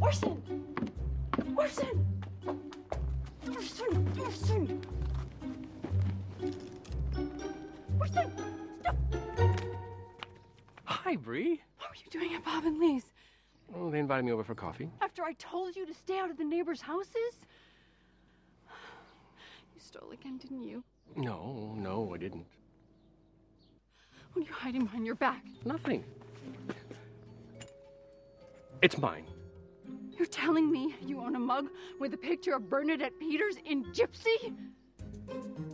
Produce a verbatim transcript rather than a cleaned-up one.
Orson! Orson! Orson! Orson! Orson! Stop! Hi, Bree. What were you doing at Bob and Lee's? Well, they invited me over for coffee. After I told you to stay out of the neighbors' houses? You stole again, didn't you? No, no, I didn't. What are you hiding behind your back? Nothing. It's mine. You're telling me you own a mug with a picture of Bernadette Peters in Gypsy?